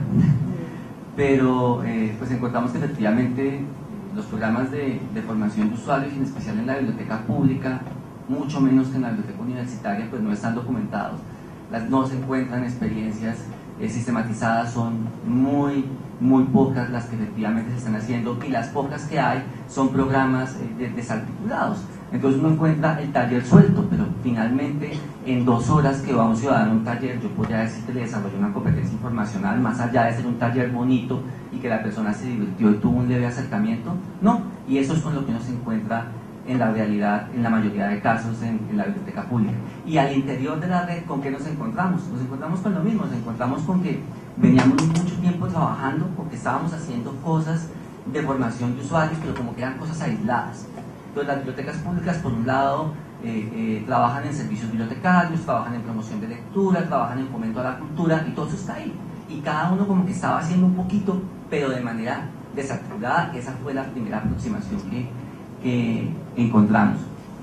pero eh, pues encontramos que efectivamente los programas de, de formación de usuarios, en especial en la biblioteca pública, mucho menos que en la biblioteca universitaria, pues no están documentados. Las, no se encuentran experiencias eh, sistematizadas, son muy, muy pocas las que efectivamente se están haciendo, y las pocas que hay son programas eh, de, desarticulados. Entonces uno encuentra el taller suelto, pero finalmente en dos horas que va un ciudadano a un taller, yo podría decir que le desarrolló una competencia informacional, más allá de ser un taller bonito y que la persona se divirtió y tuvo un leve acercamiento, no, y eso es con lo que uno se encuentra en la realidad, en la mayoría de casos, en, en la biblioteca pública. Y al interior de la red, ¿con qué nos encontramos? Nos encontramos con lo mismo, nos encontramos con que veníamos mucho tiempo trabajando porque estábamos haciendo cosas de formación de usuarios, pero como que eran cosas aisladas. Entonces las bibliotecas públicas, por un lado, eh, eh, trabajan en servicios bibliotecarios, trabajan en promoción de lectura, trabajan en fomento a la cultura, y todo eso está ahí. Y cada uno como que estaba haciendo un poquito, pero de manera desarticulada. Esa fue la primera aproximación que, que encontramos.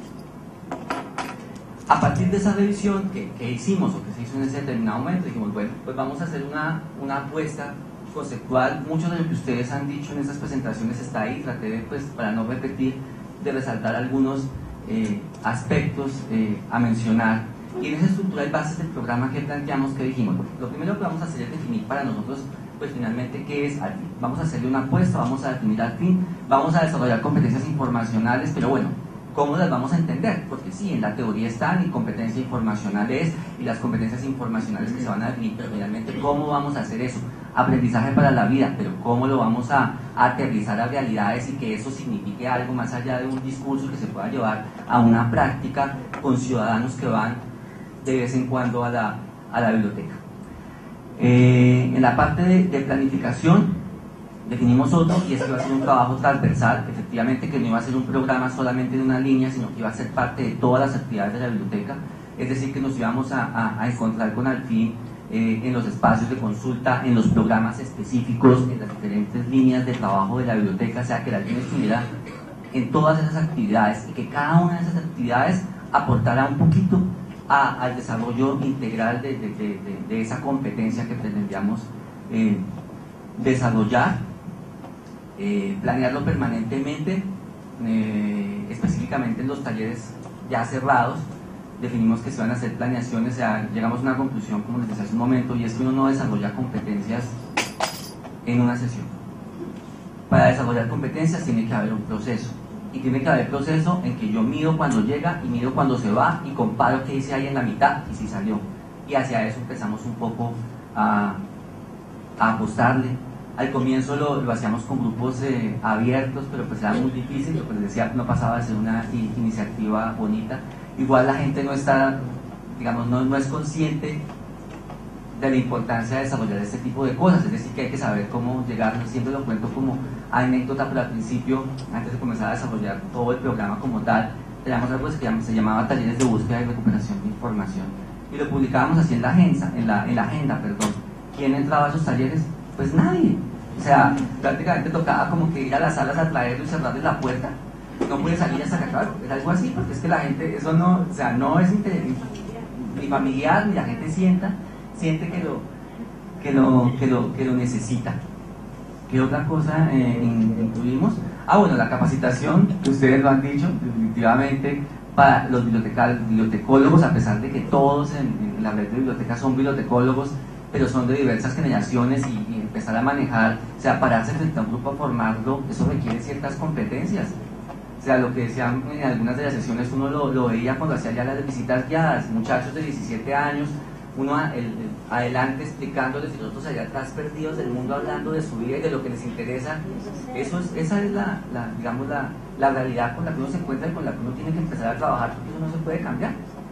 A partir de esa revisión que, que hicimos, o que se hizo en ese determinado momento, dijimos, bueno, pues vamos a hacer una, una apuesta conceptual. Mucho de lo que ustedes han dicho en esas presentaciones está ahí. Traté de, pues, para no repetir, de resaltar algunos eh, aspectos eh, a mencionar. Y en esa estructura y bases del programa que planteamos, que dijimos, bueno, lo primero que vamos a hacer es definir para nosotros, pues finalmente, qué es al fin. Vamos a hacerle una apuesta, vamos a definir al fin, vamos a desarrollar competencias informacionales, pero bueno, ¿cómo las vamos a entender? Porque sí, en la teoría están, y competencia informacional es, y las competencias informacionales que se van a definir, pero realmente, ¿cómo vamos a hacer eso? Aprendizaje para la vida, pero ¿cómo lo vamos a, a aterrizar a realidades y que eso signifique algo más allá de un discurso que se pueda llevar a una práctica con ciudadanos que van de vez en cuando a la, a la biblioteca? Eh, en la parte de, de planificación definimos otro, y es que iba a ser un trabajo transversal, efectivamente, que no iba a ser un programa solamente de una línea, sino que iba a ser parte de todas las actividades de la biblioteca. Es decir, que nos íbamos a, a, a encontrar con Alfin eh, en los espacios de consulta, en los programas específicos, en las diferentes líneas de trabajo de la biblioteca, o sea, que la Alfin estuviera en todas esas actividades, y que cada una de esas actividades aportara un poquito a, al desarrollo integral de, de, de, de, de esa competencia que pretendíamos eh, desarrollar. Eh, planearlo permanentemente, eh, específicamente en los talleres ya cerrados. Definimos que se van a hacer planeaciones, o sea, llegamos a una conclusión, como les decía hace un momento, y es que uno no desarrolla competencias en una sesión. Para desarrollar competencias tiene que haber un proceso, y tiene que haber proceso en que yo mido cuando llega y mido cuando se va, y comparo qué hice ahí en la mitad y si salió, y hacia eso empezamos un poco a, a apostarle. Al comienzo lo, lo hacíamos con grupos eh, abiertos, pero pues era muy difícil, pero pues decía, no pasaba de ser una i, iniciativa bonita. Igual la gente no está, digamos, no, no es consciente de la importancia de desarrollar este tipo de cosas, es decir, que hay que saber cómo llegar. Siempre lo cuento como anécdota, pero al principio, antes de comenzar a desarrollar todo el programa como tal, teníamos algo que se llamaba talleres de búsqueda y recuperación de información, y lo publicábamos así en la agenda, en la, en la agenda, perdón. ¿Quién entraba a esos talleres? Pues nadie. O sea, prácticamente tocaba como que ir a las salas a traerlo y cerrarle la puerta. No puede salir hasta que acabe. Es algo así, porque es que la gente, eso no, o sea, no es ni familiar, ni la gente sienta, siente que lo, que lo, que lo, que lo necesita. ¿Qué otra cosa eh, incluimos? Ah, bueno, la capacitación, que ustedes lo han dicho, definitivamente, para los bibliotecólogos, a pesar de que todos en, en la red de bibliotecas son bibliotecólogos, pero son de diversas generaciones, y, y empezar a manejar, o sea, pararse frente a un grupo a formarlo, eso requiere ciertas competencias. O sea, lo que decían en algunas de las sesiones, uno lo, lo veía cuando hacía ya las visitas guiadas, muchachos de diecisiete años, uno el, el, adelante explicándoles y nosotros allá atrás perdidos del mundo, hablando de su vida y de lo que les interesa. Eso es, esa es la, la digamos, la, la realidad con la que uno se encuentra y con la que uno tiene que empezar a trabajar, porque eso no se puede cambiar.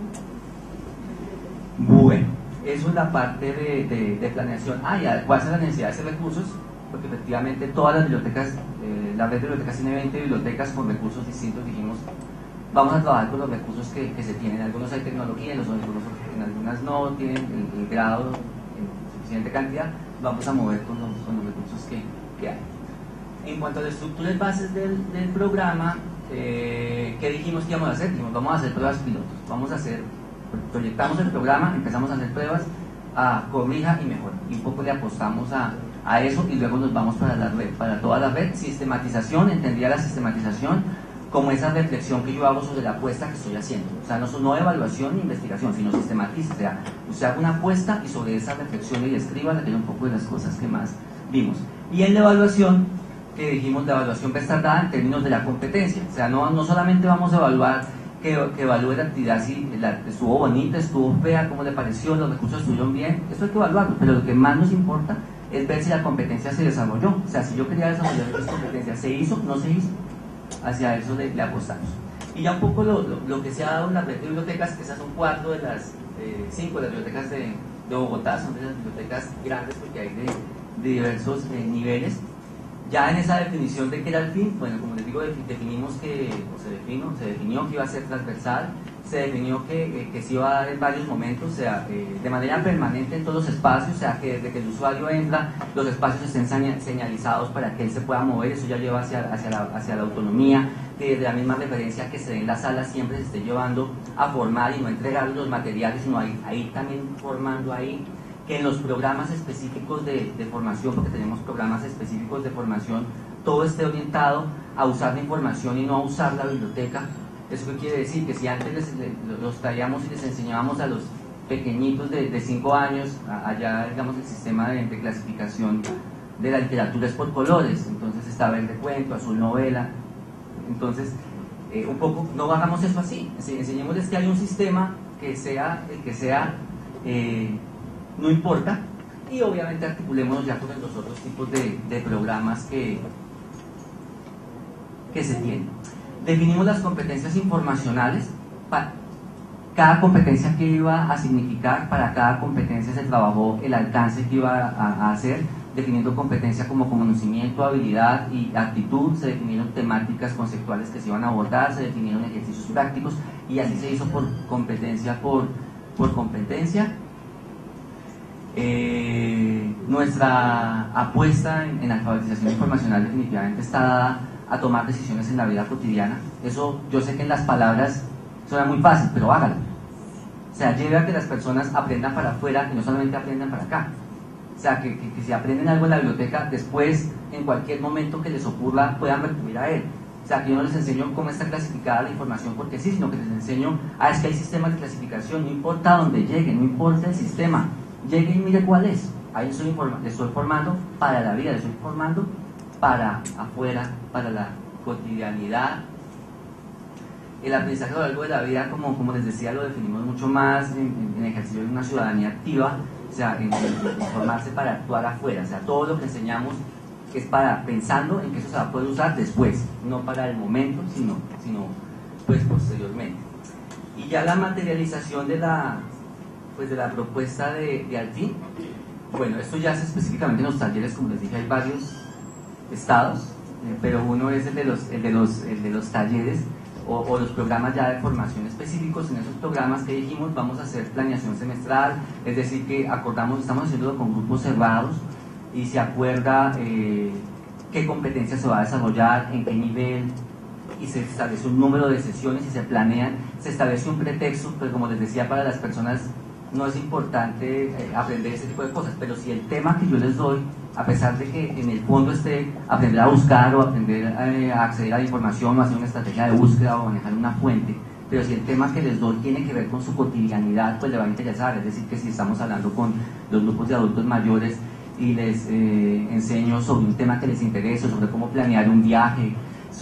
Bueno, eso es la parte de, de, de planeación. Ah, y adecuarse a las necesidades de recursos, porque efectivamente todas las bibliotecas, eh, la red de bibliotecas tiene veinte bibliotecas con recursos distintos. Dijimos, vamos a trabajar con los recursos que, que se tienen. En algunos hay tecnología, en, los, en algunas no tienen el, el grado en suficiente cantidad. Vamos a mover con los, con los recursos que, que hay. En cuanto a la estructura y bases del, del programa, eh, ¿qué dijimos que íbamos a hacer? Dijimos, vamos a hacer pruebas pilotos, vamos a hacer, proyectamos el programa, empezamos a hacer pruebas, a corrija y mejora, y un poco le apostamos a, a eso, y luego nos vamos para la red, para toda la red. Sistematización, entendía la sistematización como esa reflexión que yo hago sobre la apuesta que estoy haciendo, o sea, no, no evaluación ni investigación, sino sistematiza, o sea, usted haga una apuesta y sobre esa reflexión y escriba, que era un poco de las cosas que más vimos. Y en la evaluación, que dijimos, la evaluación va a estar dada en términos de la competencia, o sea, no, no solamente vamos a evaluar que, que evalúe la actividad, si la, estuvo bonita, estuvo fea, cómo le pareció, los recursos estuvieron bien, eso hay que evaluarlo, pero lo que más nos importa es ver si la competencia se desarrolló, o sea, si yo quería desarrollar esa competencia, ¿se hizo? ¿No se hizo? Hacia eso le, le apostamos. Y ya un poco lo, lo, lo que se ha dado en la red de bibliotecas, que esas son cuatro de las eh, cinco de las bibliotecas de, de Bogotá, son de las bibliotecas grandes porque hay de, de diversos eh, niveles. Ya en esa definición de qué era el fin, bueno, como les digo, definimos que, o se definió, se definió que iba a ser transversal, se definió que, eh, que se iba a dar en varios momentos, o sea, eh, de manera permanente en todos los espacios, o sea, que desde que el usuario entra, los espacios estén señalizados para que él se pueda mover, eso ya lleva hacia, hacia, la, hacia la autonomía, que desde la misma referencia que se dé en la sala siempre se esté llevando a formar y no entregar los materiales, sino ahí, ahí también formando ahí, que en los programas específicos de, de formación, porque tenemos programas específicos de formación, todo esté orientado a usar la información y no a usar la biblioteca. ¿Eso qué quiere decir? Que si antes les, les, los traíamos y les enseñábamos a los pequeñitos de cinco años, allá digamos el sistema de, de clasificación de la literatura es por colores, entonces está verde cuento, azul novela, entonces eh, un poco, no hagamos eso así, enseñémosles que hay un sistema que sea, el que sea, eh, no importa, y obviamente articulémonos ya con los otros tipos de, de programas que, que se tienen. Definimos las competencias informacionales, para cada competencia que iba a significar, para cada competencia se trabajó el alcance que iba a, a hacer, definiendo competencia como conocimiento, habilidad y actitud, se definieron temáticas conceptuales que se iban a abordar, se definieron ejercicios prácticos y así se hizo por competencia por, por competencia. Eh, nuestra apuesta en, en alfabetización informacional definitivamente está dada a tomar decisiones en la vida cotidiana. Eso yo sé que en las palabras suena muy fácil, pero hágalo. O sea, lleve a que las personas aprendan para afuera y no solamente aprendan para acá. O sea, que, que, que si aprenden algo en la biblioteca, después, en cualquier momento que les ocurra, puedan recurrir a él. O sea, que yo no les enseño cómo está clasificada la información porque sí, sino que les enseño, ah, es que hay sistemas de clasificación, no importa dónde llegue, no importa el sistema, llegue y mire cuál es. Ahí estoy informa, les estoy formando para la vida, les estoy formando para afuera, para la cotidianidad. El aprendizaje a lo largo de la vida, como, como les decía, lo definimos mucho más en, en, en ejercicio de una ciudadanía activa, o sea, en, en, en formarse para actuar afuera. O sea, todo lo que enseñamos es para, pensando en que eso se va a poder usar después, no para el momento, sino, sino pues posteriormente. Y ya la materialización de la, pues de la propuesta de, de Alfin, bueno, esto ya es específicamente en los talleres, como les dije, hay varios estados, eh, pero uno es el de los, el de los, el de los talleres o, o los programas ya de formación específicos. En esos programas que dijimos vamos a hacer planeación semestral, es decir que acordamos, estamos haciéndolo con grupos cerrados y se acuerda eh, qué competencias se va a desarrollar, en qué nivel, y se establece un número de sesiones y se planean, se establece un pretexto, pues como les decía, para las personas no es importante eh, aprender ese tipo de cosas, pero si el tema que yo les doy, a pesar de que en el fondo esté aprender a buscar o aprender eh, a acceder a la información o hacer una estrategia de búsqueda o manejar una fuente, pero si el tema que les doy tiene que ver con su cotidianidad, pues le va a interesar. Es decir, que si estamos hablando con los grupos de adultos mayores y les eh, enseño sobre un tema que les interesa, sobre cómo planear un viaje,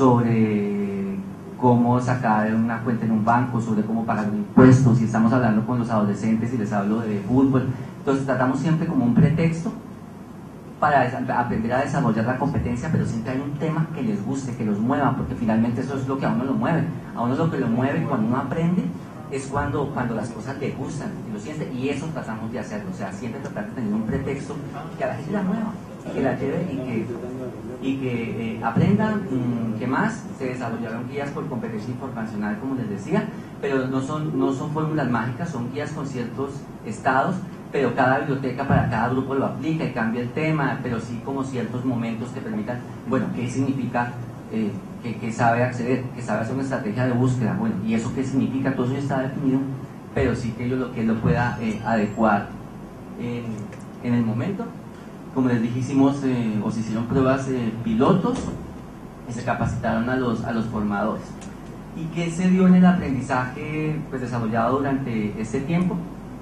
sobre cómo sacar una cuenta en un banco, sobre cómo pagar un impuesto, si estamos hablando con los adolescentes y les hablo de fútbol, entonces tratamos siempre como un pretexto para aprender a desarrollar la competencia, pero siempre hay un tema que les guste, que los mueva, porque finalmente eso es lo que a uno lo mueve. A uno lo que lo mueve cuando uno aprende es cuando, cuando las cosas le gustan y lo siente, y eso tratamos de hacerlo. O sea, siempre tratar de tener un pretexto que a la gente la mueva, que la lleve y que, y que eh, aprendan. Mmm, ¿qué más? Se desarrollaron guías por competencia informacional, como les decía, pero no son, no son fórmulas mágicas, son guías con ciertos estados, pero cada biblioteca para cada grupo lo aplica y cambia el tema, pero sí como ciertos momentos que permitan, bueno, ¿qué significa eh, que, que sabe acceder, que sabe hacer una estrategia de búsqueda? Bueno, ¿y eso qué significa? Todo eso ya está definido, pero sí que, yo lo, que él lo pueda eh, adecuar en, en el momento. Como les dije, hicimos, eh, o se hicieron pruebas eh, pilotos y se capacitaron a los, a los formadores. ¿Y qué se dio en el aprendizaje pues, desarrollado durante este tiempo?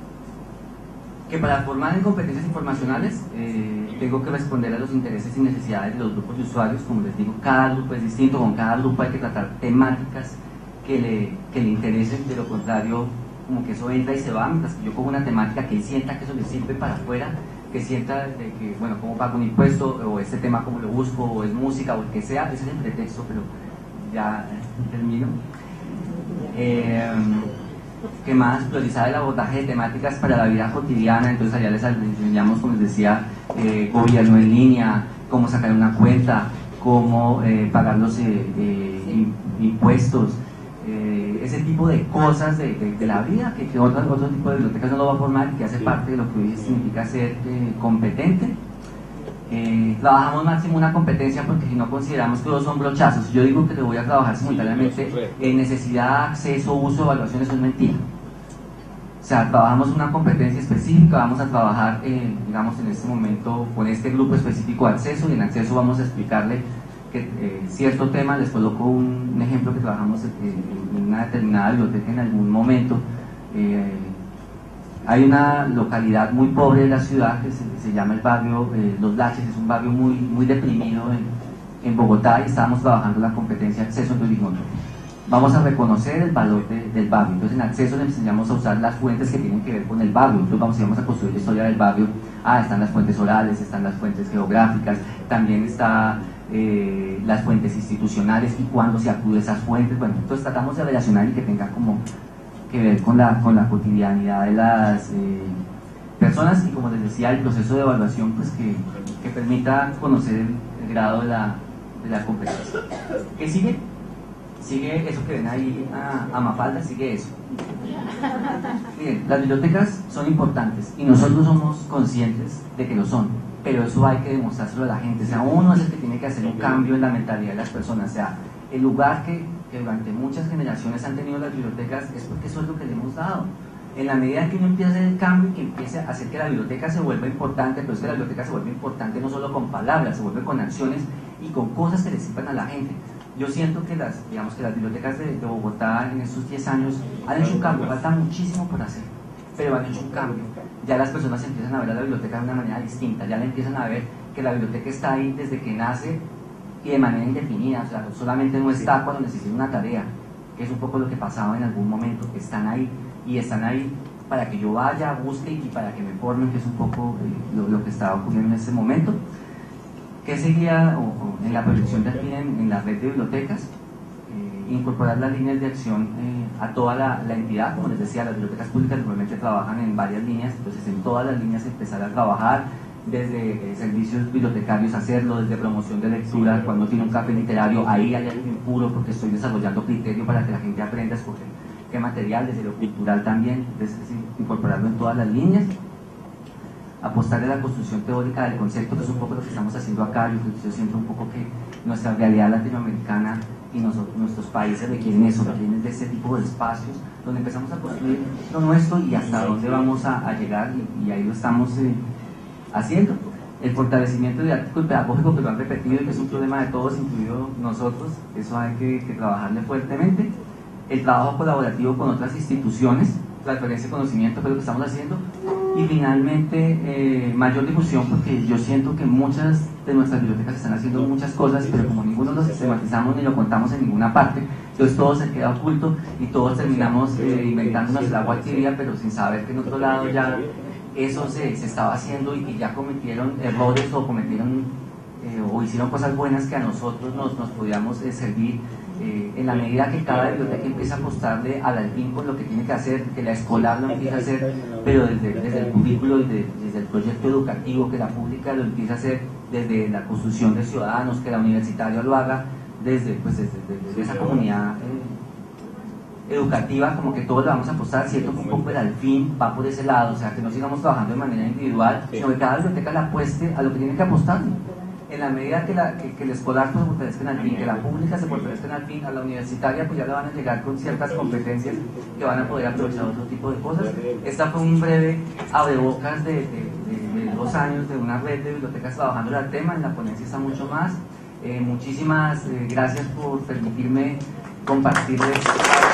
Que para formar en competencias informacionales eh, tengo que responder a los intereses y necesidades de los grupos de usuarios. Como les digo, cada grupo es distinto, con cada grupo hay que tratar temáticas que le, que le interesen, de lo contrario como que eso entra y se va, mientras que yo pongo una temática que él sienta que eso le sirve para afuera, que sienta de que, bueno, cómo pago un impuesto, o este tema cómo lo busco, o es música, o el que sea, ese es el pretexto, pero ya eh, termino. Eh, ¿Qué más? Priorizar el abordaje de temáticas para la vida cotidiana. Entonces allá les enseñamos, como les decía, eh, gobierno en línea, cómo sacar una cuenta, cómo eh, pagar los eh, eh, impuestos, eh, ese tipo de cosas de, de, de la vida que, que otro, otro tipo de bibliotecas no lo va a formar, que hace parte de lo que hoy significa ser eh, competente. Eh, trabajamos máximo una competencia porque si no consideramos que dos son brochazos. Yo digo que te voy a trabajar simultáneamente en necesidad, acceso, uso, evaluación, eso es mentira. O sea, trabajamos una competencia específica, vamos a trabajar, eh, digamos, en este momento con este grupo específico de acceso, y en acceso vamos a explicarle que, eh, cierto tema. Les coloco un, un ejemplo que trabajamos eh, en una determinada biblioteca en algún momento. Eh, hay una localidad muy pobre de la ciudad que se, se llama el barrio eh, Los Laches, es un barrio muy, muy deprimido en, en Bogotá, y estábamos trabajando la competencia de acceso. Entonces dijimos, vamos a reconocer el valor de, del barrio. Entonces en acceso le enseñamos a usar las fuentes que tienen que ver con el barrio. Entonces vamos, vamos a construir la historia del barrio. Ah, están las fuentes orales, están las fuentes geográficas, también está eh, las fuentes institucionales y cuándo se acude a esas fuentes. Bueno, entonces tratamos de relacionar y que tenga como que ver con la, con la cotidianidad de las eh, personas, y como les decía, el proceso de evaluación pues que, que permita conocer el, el grado de la, de la competencia. ¿Qué sigue? Sigue eso que ven ahí a, a Mafalda, sigue eso. Miren, las bibliotecas son importantes y nosotros somos conscientes de que lo son, pero eso hay que demostrárselo a la gente. O sea, uno es el que tiene que hacer un cambio en la mentalidad de las personas. O sea, el lugar que, que durante muchas generaciones han tenido las bibliotecas es porque eso es lo que le hemos dado. En la medida que uno empieza a hacer el cambio y que empiece a hacer que la biblioteca se vuelva importante, pero es que la biblioteca se vuelve importante no solo con palabras, se vuelve con acciones y con cosas que le sirvan a la gente. Yo siento que las, digamos, que las bibliotecas de, de Bogotá en estos diez años han hecho un cambio, falta muchísimo por hacer, pero han hecho un cambio. Ya las personas empiezan a ver a la biblioteca de una manera distinta, ya le empiezan a ver que la biblioteca está ahí desde que nace y de manera indefinida. O sea, solamente no está cuando necesitan una tarea, que es un poco lo que pasaba en algún momento, que están ahí, y están ahí para que yo vaya, busque y para que me formen, que es un poco eh, lo, lo que estaba ocurriendo en ese momento. ¿Qué seguía o, o en la proyección de aquí en, en la red de bibliotecas? Eh, incorporar las líneas de acción eh, a toda la, la entidad. Como les decía, las bibliotecas públicas normalmente trabajan en varias líneas, entonces en todas las líneas empezar a trabajar, desde eh, servicios bibliotecarios hacerlo, desde promoción de lectura, cuando tiene un café literario, ahí hay algo impuro porque estoy desarrollando criterio para que la gente aprenda a escoger qué material, desde lo cultural también, entonces incorporarlo en todas las líneas. Apostar a la construcción teórica del concepto, que es un poco lo que estamos haciendo acá. Yo, yo siento un poco que nuestra realidad latinoamericana y nosotros, nuestros países requieren eso, requieren de ese tipo de espacios donde empezamos a construir lo nuestro y hasta dónde vamos a, a llegar, y, y ahí lo estamos eh, haciendo. El fortalecimiento didáctico y pedagógico, que lo han repetido y que es un problema de todos, incluido nosotros, eso hay que, que trabajarle fuertemente. El trabajo colaborativo con otras instituciones, transferencia de conocimiento, que es lo que estamos haciendo. Y finalmente, eh, mayor difusión, porque yo siento que muchas de nuestras bibliotecas están haciendo muchas cosas, pero como ninguno lo sistematizamos ni lo contamos en ninguna parte, entonces todo se queda oculto y todos terminamos eh, inventándonos el agua tibia, pero sin saber que en otro lado ya eso se, se estaba haciendo y que ya cometieron errores o cometieron eh, o hicieron cosas buenas que a nosotros nos, nos podíamos eh, servir. Eh, en la medida que cada biblioteca empieza a apostarle al alpín con lo que tiene que hacer, que la escolar lo empieza a hacer, pero desde, desde el currículo, desde, desde el proyecto educativo, que la pública lo empieza a hacer desde la construcción de ciudadanos, que la universitaria lo haga desde, pues, desde, desde, desde esa comunidad eh, educativa, como que todos le vamos a apostar, cierto que un poco el alpín va por ese lado, o sea, que no sigamos trabajando de manera individual, sino que cada biblioteca le apueste a lo que tiene que apostar. En la medida que, la, que, que el escolar pues, se fortalezca en el fin, que la pública se fortalezca en el fin, a la universitaria pues ya le van a llegar con ciertas competencias que van a poder aprovechar otro tipo de cosas. Esta fue un breve abrebocas de, de, de, de dos años de una red de bibliotecas trabajando el tema. En la ponencia está mucho más. Eh, muchísimas eh, gracias por permitirme compartirles